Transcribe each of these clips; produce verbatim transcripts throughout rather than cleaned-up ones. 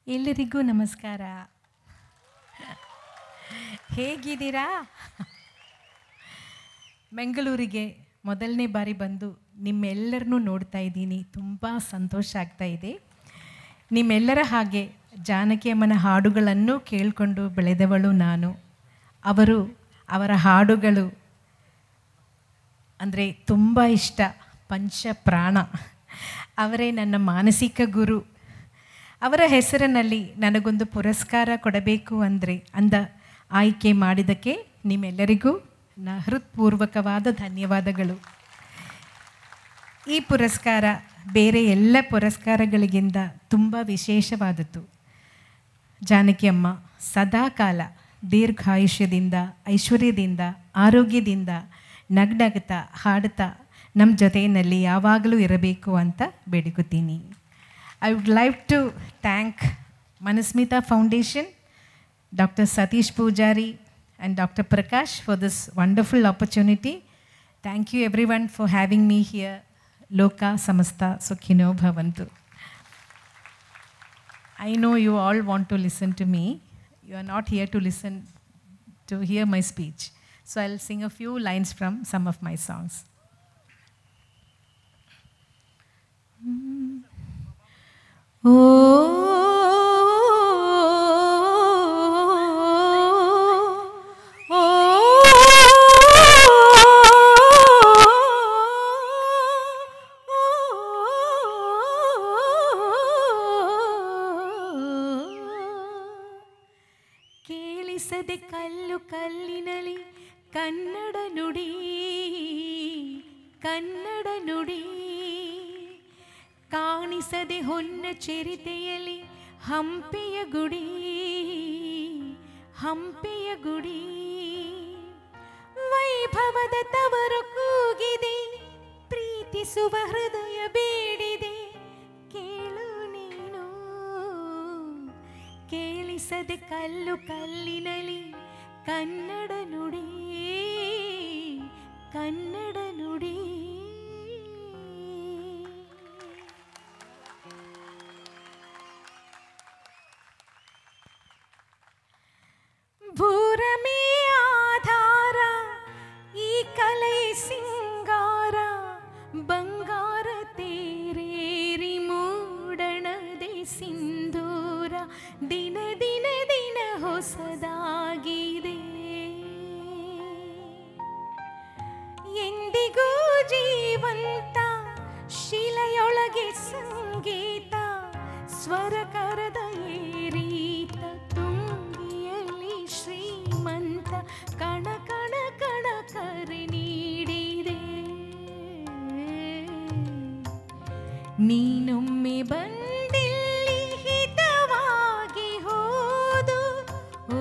ಎಲ್ಲರಿಗೂ ನಮಸ್ಕಾರ. ಹೇಗಿದ್ದೀರಾ? ಬೆಂಗಳೂರಿಗೆ ಮೊದಲನೇ ಬಾರಿ ಬಂದು ನಿಮ್ಮೆಲ್ಲರನ್ನೂ ನೋಡ್ತಾ ಇದ್ದೀನಿ. ತುಂಬ ಸಂತೋಷ ಆಗ್ತಾ ಇದೆ. ನಿಮ್ಮೆಲ್ಲರ ಹಾಗೆ ಜಾನಕಿ ಅಮ್ಮನ ಹಾಡುಗಳನ್ನು ಕೇಳಿಕೊಂಡು ಬೆಳೆದವಳು ನಾನು. ಅವರು ಅವರ ಹಾಡುಗಳು ಅಂದರೆ ತುಂಬ ಇಷ್ಟ. ಪಂಚ ಪ್ರಾಣ. ಅವರೇ ನನ್ನ ಮಾನಸಿಕ ಗುರು. ಅವರ ಹೆಸರಿನಲ್ಲಿ ನನಗೊಂದು ಪುರಸ್ಕಾರ ಕೊಡಬೇಕು ಅಂದರೆ ಅಂದ ಆಯ್ಕೆ ಮಾಡಿದ್ದಕ್ಕೆ ನಿಮ್ಮೆಲ್ಲರಿಗೂ ನ ಹೃತ್ಪೂರ್ವಕವಾದ ಧನ್ಯವಾದಗಳು. ಈ ಪುರಸ್ಕಾರ ಬೇರೆ ಎಲ್ಲ ಪುರಸ್ಕಾರಗಳಿಗಿಂತ ತುಂಬ ವಿಶೇಷವಾದದ್ದು. ಜಾನಕಿ ಅಮ್ಮ ಸದಾಕಾಲ ದೀರ್ಘಾಯುಷ್ಯದಿಂದ, ಐಶ್ವರ್ಯದಿಂದ, ಆರೋಗ್ಯದಿಂದ ನಗ್ನಗ್ತಾ ಹಾಡ್ತಾ ನಮ್ಮ ಜೊತೆಯಲ್ಲಿ ಯಾವಾಗಲೂ ಇರಬೇಕು ಅಂತ ಬೇಡಿಕೊತೀನಿ. I would like to thank Manasmita Foundation, Doctor Satish Pujari and Doctor Prakash for this wonderful opportunity. Thank you everyone for having me here. Loka Samasta Sukhino Bhavantu. I know you all want to listen to me. You are not here to listen, to hear my speech. So I'll sing a few lines from some of my songs. Mm. ಓ ಕೇಳಿಸದೆ ಕಲ್ಲು ಕಲ್ಲಿನಲಿ ಕನ್ನಡ ನುಡಿ, ಕನ್ನಡ ನುಡಿ. ಕಾಣಿಸದೆ ಹೊನ್ನ ಚರಿತೆಯಲ್ಲಿ ಹಂಪೆಯ ಗುಡಿ, ಹಂಪೆಯ ಗುಡಿ. ವೈಭವದ ತವರು ಕೂಗಿದೆ, ಪ್ರೀತಿಸುವ ಹೃದಯ ಬೇಡಿದೆ, ಕೇಳು ನೀನು. ಕೇಳಿಸದೆ ಕಲ್ಲು ಕಲ್ಲಿನಲಿ ಕನ್ನಡ ನುಡಿ, ಕನ್ನಡ ನುಡಿ. ಭೂರಮೇ ಆಧಾರ, ಈ ಕಲೆ ಸಿಂಗಾರ, ಬಂಗಾರ ತೇರೇರಿ ಮೂಡಣದೆ ಸಿಂಧೂರ. ದಿನ ದಿನ ದಿನ ಹೊಸದಾಗಿದೆ, ಎಂದಿಗೂ ಜೀವಂತ. ಶಿಲೆಯೊಳಗೆ ಸಂಗೀತ, ಸ್ವರ ಕರದ ಏರೀತ. ತುಂಗಿಯಲ್ಲಿ ಶ್ರೀಮಂತ, ಕಣ ಕಣ ಕಣ ಕರೆ ನೀಡಿದೆ. ನೀನೊಮ್ಮೆ ಬಂದಿಲ್ಲಿ ಹಿತವಾಗಿ ಹೋದು. ಓ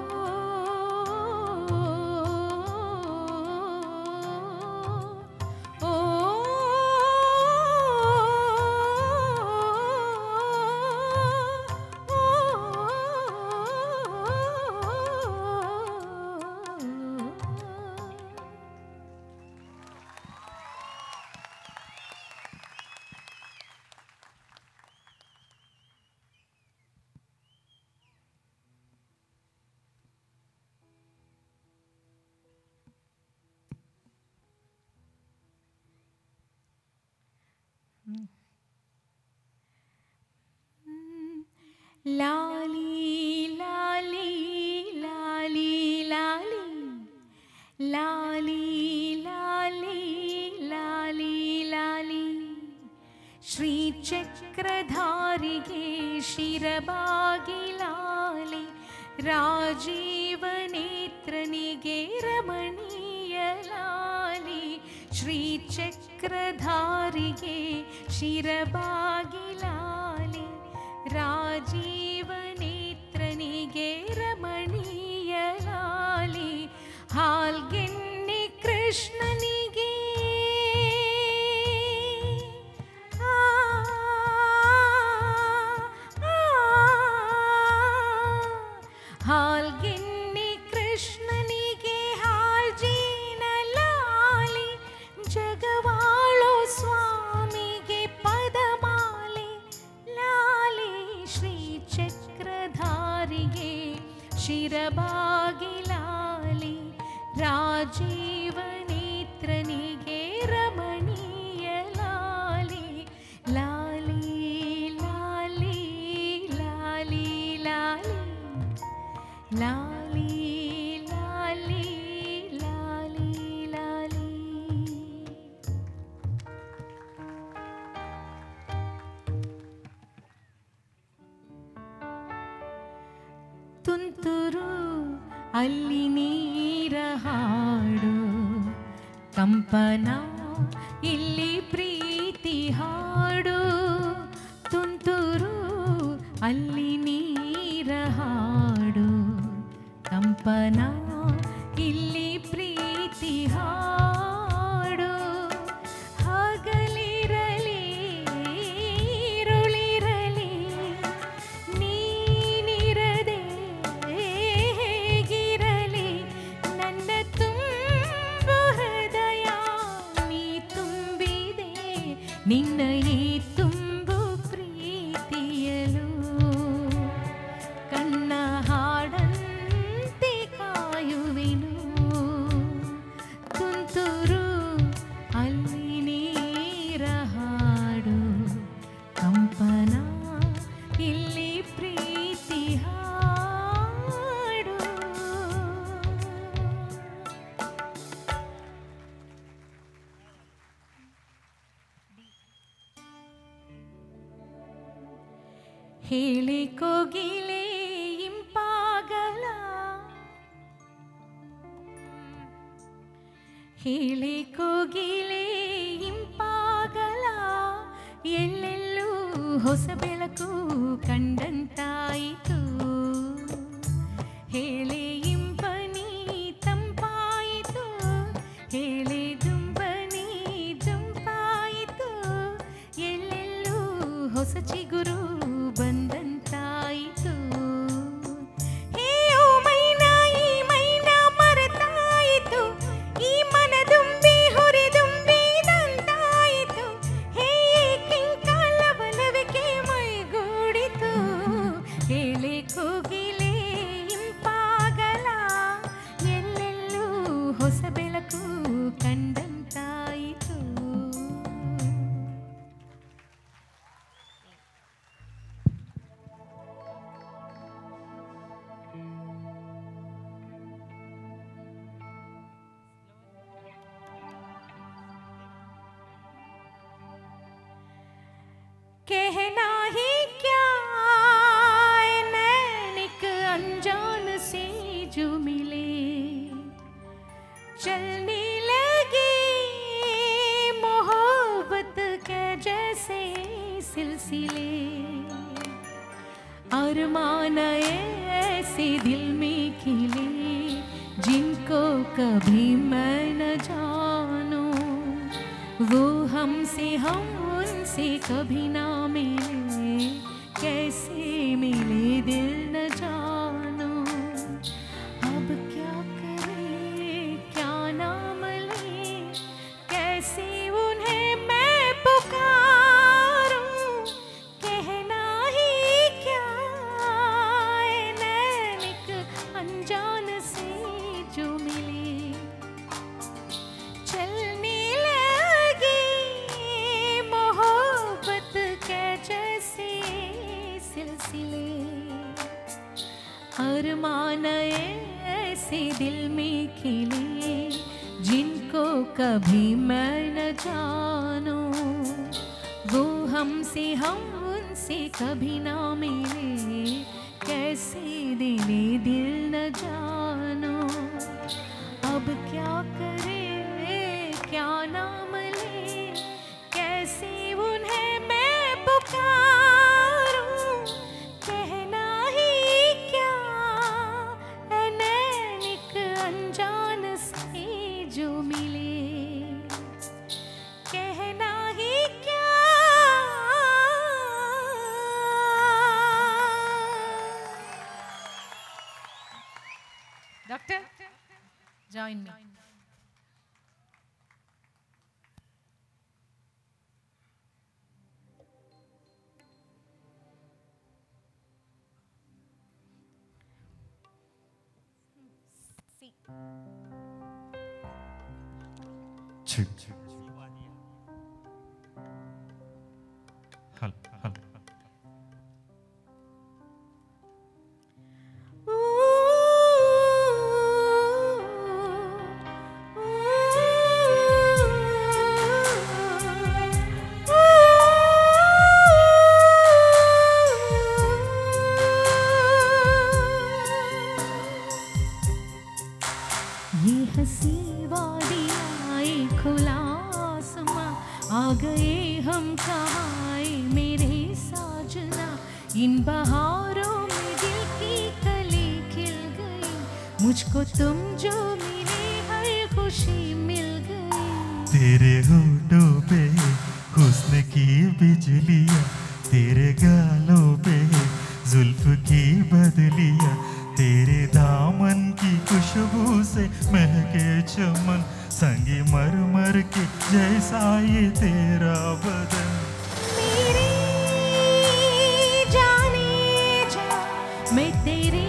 ಲಾಲಿ ಲಾಲಿ ಲಾಲಿ ಲಾಲಿ ಲಾಲಿ ಲಾಲಿ ಲಾಲಿ ಲಾಲಿ. ಶ್ರೀಚಕ್ರಧಾರಿಗೆ ಶಿರಬಾಗಿ ಲಾಲಿ, ರಾಜೀವ ನೇತ್ರನಿಗೆ ರಮಣೀಯ ಲಾಲಿ. ಶ್ರೀಚಕ್ರಧಾರಿಗೆ ಶಿರಬಾಗಿ ಲಾಲಿ, ರಾಜೀವ ನೇತ್ರನಿಗೆ ರಮಣೀಯ ಲಾಲಿ. ಹಾಲ್ಗೆನ್ನೆ ಕೃಷ್ಣನಿಗೆ ಆ ಹಾಲ್ಗೆನ್ನೆ ಕೃಷ್ಣನಿಗೆ ಹಾಲ್ಜೀನ ಲಾಲಿ. ಜಗವಾಳೋ ಸ್ವಾಮಿಗೆ ಪದಮಾಲೆ ಲಾಲಿ. ಶ್ರೀ ಚಕ್ರ ಜೀವನೇತ್ರನಿಗೆ ರಮಣೀಯ ಲಾಲಿ ಲಾಲಿ ಲಾಲಿ ಲಾಲಿ ಲಾಲಿ ಲಾಲಿ ಲಾಲಿ ಲಾಲಿ ಲಾಲಿ. ತುಂತುರು ಅಲ್ಲಿ ನೀರ ಹಾಡು, ಕಂಪನ ಇಲ್ಲಿ ಪ್ರೀತಿ ಹಾಡು. ತುಂತುರು ಅಲ್ಲಿ ನೀರ ಹಾಡು, ಕಂಪನ ಇಲ್ಲಿ ಪ್ರೀತಿ ಹಾಡು. ಹಗಲಿರಲಿ ಇರುಳಿರಲಿ ನೀನಿರದೆ ಹೇಗಿರಲಿ, ನನ್ನ ತುಂಬು ಹೃದಯ ನೀ ತುಂಬಿದೆ ನಿನ್ನ ಈ ತುಂಬು ಪ್ರೀತಿಯಲು. ಕಣ್ಣ ಹಾಡಂತೆ ಕಾಯುವೆನು, ತುಂತುರು ಅಲ್ಲಿ ನೀರ ಹಾಡು, ಕಂಪನ ಇಲ್ಲಿ ಪ್ರೀತಿ ಹಾಡು. ಹೇಳಿ ಕೋಗಿಲೆ ಇಂಪಾಗಲ, ಹೇಳಿ ಕೋಗಿಲೆ ಇಂಪಾಗಲ, ಎಲ್ಲೆಲ್ಲೂ ಹೊಸ ಬೆಳಕು ಕಂಡಂತಾಯಿತು. ಹೇಳಿ ಇಂಪನಿ ತಂಪಾಯಿತು, ಹೇಳಿ ದುಂಬನಿ ಜಂಪಾಯಿತು, ಎಲ್ಲೆಲ್ಲೂ ಹೊಸ ಚಿಗುರು ಬಂದಂತಾಯಿತು. ಹೇ ಓ ಮೈನಾ ಈ ಮೈನಾ ಮರೆತಾಯಿತು, ಈ ಮನದುಂಬಿ ಹುರಿದುಂಬಿದಂತಾಯಿತು. ಹೇ ಕಿಂಕಾಲವಲವಿಕೆ ಮೈಗೂಡಿತು, ಹೇಳಿ ಕೋಗಿಲೆ ಇಂಪಾಗಲ, ಎಲ್ಲೆಲ್ಲೂ ಹೊಸ ಬೆಳಕು ಕಂಡಂತಾಯಿತು. कहना ही क्या नैनिक अनजान से जो मिले, चलने लगे मोहब्बत के जैसे सिलसिले. अरमान ऐसे दिल में खिले, जिनको कभी मैं न जानूं, वो हमसे हम उनसे कभी ना मिले, कैसे मिले दिल न जानो. अब क्या करे क्या नाम ले, कैसे उन्हें मैं पुकारूं. कहना ही क्या नैनिक अनजान से जो मिले, चलने लगे मोहब्बत के जैसे सिलसिले. अरमान ऐसे दिल में खिले, जिनको कभी मैं न जानूं, वो हमसे हम उनसे कभी ना मिले, कैसे दिले दिल न जानो. अब क्या करे क्या नाम ले, कैसे उन्हें मैं पुकारूं. कहना ही क्या नैनिक अनजान से जो मिले, कहना ही क्या. Doctor join me. See. ಹಲ್ ಹಲ್ ये हंसी वादियाँ खुला आसमां आ गए हम कहाँ मेरे साजना इन बहारों में दिल की कली खिल गई मुझको तुम जो मिले हर खुशी मिल गई तेरे होठों पे हुस्न की बिजलियाँ तेरे गालों पे जुल्फ की बदलियाँ तेरे दामन की खुशबू से महके चमन संगी मर मर के जैसा ये तेरा बदन मेरी जाने जा मैं तेरी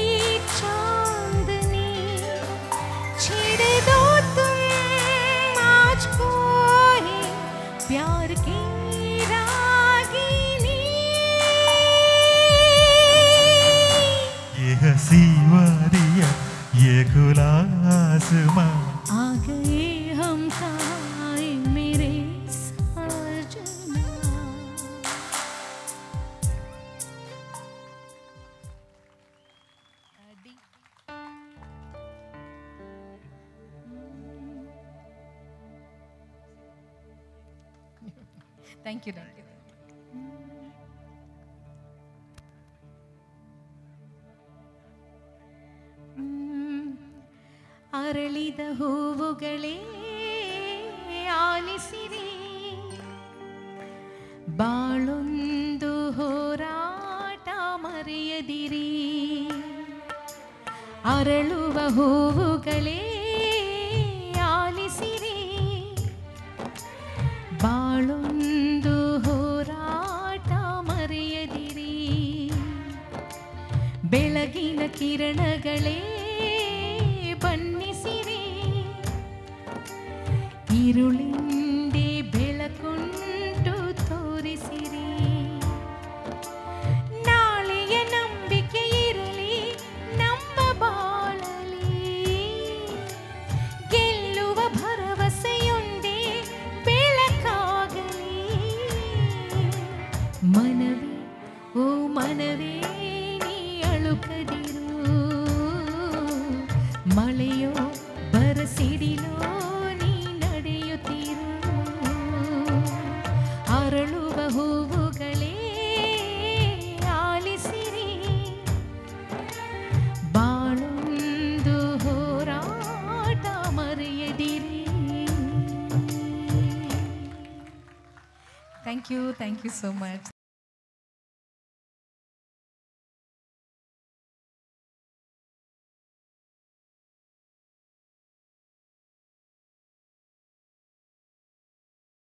चांदनी छेड़ दो तुम आज कोई प्यार की हंसी वादियाँ ये खुला आसमां आ गए हम कहाँ मेरे साजना थैंक यू थैंक यू ಅರಳಿದ ಹೂವುಗಳೇ ಆಲಿಸಿರಿ ಬಾಳೊಂದು ಹೋರಾಟ ಮರೆಯದಿರಿ ಅರಳುವ ಹೂವುಗಳೇ ಆಲಿಸಿರಿ ಬಾಳೊಂದು ಹೋರಾಟ ಮರೆಯದಿರಿ ಬೆಳಗಿನ ಕಿರಣಗಳೇ ಬನ್ನಿಸಿರಿ ഇരുളിಂದೆ ಬೆಳಕುಂಟು ತೋರಿಸಿರಿ ನಾಳೆಯ ನಂಬಿಕೆ ಇರಲಿ ನಮ್ಮ ಬಾಳಲಿ ಗೆಲ್ಲುವ ಭರವಸೆಯೊಂದೇ ಬೆಳಕಾಗಲಿ ಮನವೇ ಓ ಮನವೇ ನೀ ಅಳುಕದಿರು ಮಳೆಯೋ ಬರಸಿಡಿಲೋ ನೀ ನಡೆಯುತ್ತಿರು ಅರಳುವ ಹೂವುಗಳೇ ಆಲಿಸಿರಿ ಬಾಳೊಂದು ಹೋರಾಟ ಮರೆಯದಿರಿ thank you thank you so much